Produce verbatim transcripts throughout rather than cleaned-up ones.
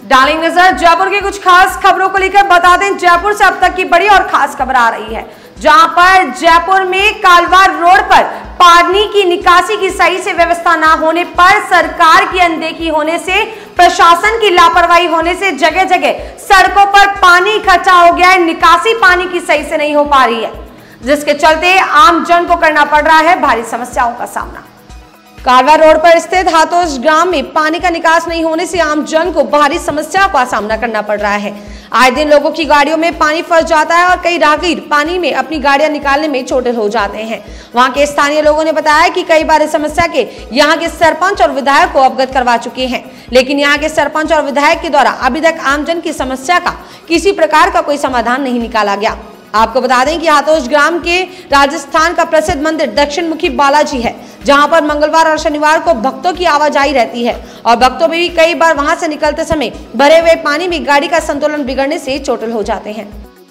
डालेंगे नजर जयपुर की कुछ खास खबरों को लेकर। बता दें जयपुर से अब तक की बड़ी और खास खबर आ रही है, जहां पर जयपुर में कालवार रोड पर पानी की निकासी की सही से व्यवस्था न होने पर, सरकार की अनदेखी होने से, प्रशासन की लापरवाही होने से जगह जगह सड़कों पर पानी इकट्ठा हो गया है। निकासी पानी की सही से नहीं हो पा रही है, जिसके चलते आम जन को करना पड़ रहा है भारी समस्याओं का सामना। कालवार रोड पर स्थित हाथोस ग्राम में पानी का निकास नहीं होने से आम जन को भारी समस्याओं का सामना करना पड़ रहा है। आए दिन लोगों की गाड़ियों में पानी फंस जाता है और कई राहगीर पानी में अपनी गाड़ियां निकालने में चोटिल हो जाते हैं। वहां के स्थानीय लोगों ने बताया कि कई बार इस समस्या के यहां के सरपंच और विधायक को अवगत करवा चुके हैं, लेकिन यहां के सरपंच और विधायक के द्वारा अभी तक आमजन की समस्या का किसी प्रकार का कोई समाधान नहीं निकाला गया। आपको बता दें कि हाथोस ग्राम के राजस्थान का प्रसिद्ध मंदिर दक्षिण मुखी बालाजी है, जहां पर मंगलवार और शनिवार को भक्तों की आवाजाही रहती है और भक्तों में भी कई बार वहां से निकलते समय भरे हुए पानी में गाड़ी का संतुलन बिगड़ने से चोटिल हो जाते हैं।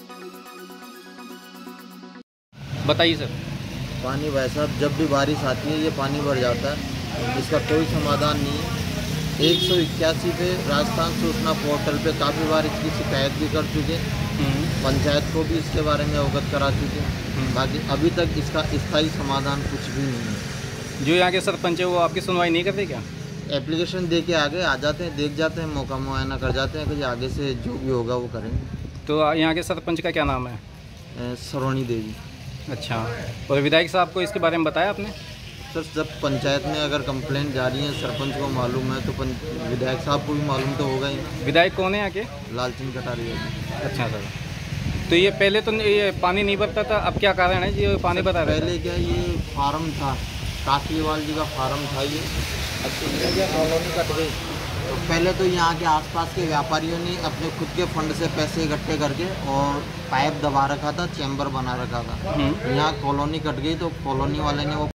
बताइए सर। पानी भाई साहब जब भी बारिश आती है ये पानी भर जाता है, इसका कोई समाधान नहीं है। एक सौ इक्यासी पे राजस्थान सूचना पोर्टल पे काफ़ी बार इसकी शिकायत भी कर चुके, पंचायत को भी इसके बारे में अवगत करा चुके, बाकी अभी तक इसका स्थायी समाधान कुछ भी नहीं है। जो यहाँ के सरपंच है वो आपकी सुनवाई नहीं करते क्या? एप्लीकेशन दे के आगे आ जाते हैं, देख जाते हैं, मौका मुआयना कर जाते हैं कि आगे से जो भी होगा वो करेंगे। तो यहाँ के सरपंच का क्या नाम है? सरोनी देवी। अच्छा, और विधायक साहब को इसके बारे में बताया आपने? सर जब पंचायत में अगर कंप्लेंट जा रही है, सरपंच को मालूम है तो विधायक साहब को भी मालूम तो होगा ही। विधायक कौन है यहाँ के? लालचंद कटारिया। अच्छा सर, तो ये पहले तो ये पानी नहीं भरता था, अब क्या कारण है ये पानी भरा रहा है? पहले क्या ये फार्म था, काकीवाल जी का फार्म था ये, अब कॉलोनी कट गई। तो पहले तो यहाँ के आसपास के व्यापारियों ने अपने खुद के फंड से पैसे इकट्ठे करके और पाइप दबा रखा था, चैम्बर बना रखा था। यहाँ कॉलोनी कट गई तो कॉलोनी वाले ने वो